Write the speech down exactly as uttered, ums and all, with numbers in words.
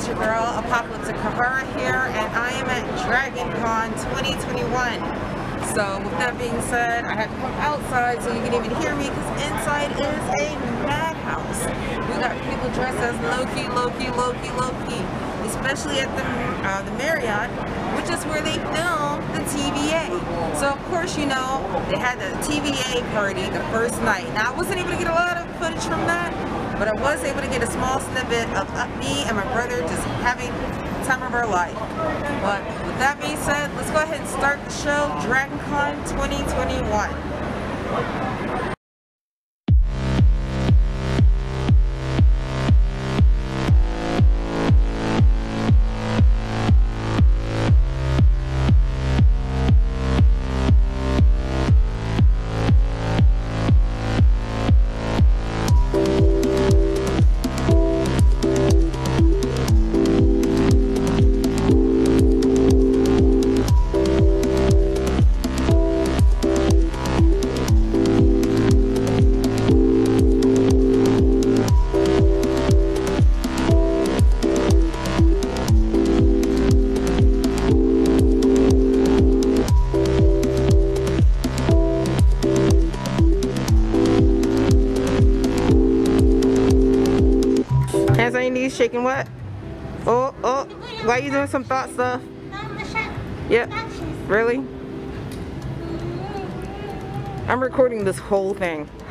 it's your girl Apocalyptic Kahara here, and I am at DragonCon twenty twenty-one. So with that being said, I had to come outside so you can even hear me, because inside is a madhouse. We got people dressed as Loki, Loki, Loki, Loki, especially at the, uh, the Marriott, which is where they filmed the T V A. So of course, you know, they had the T V A party the first night. Now I wasn't able to get a lot of footage from that, but I was able to get a small snippet of me and my brother just having the time of our life. But with that being said, let's go ahead and start the show, DragonCon twenty twenty-one. Hands on your knees, shaking what? Oh, oh, why are you doing some thought stuff? Yep, really? I'm recording this whole thing.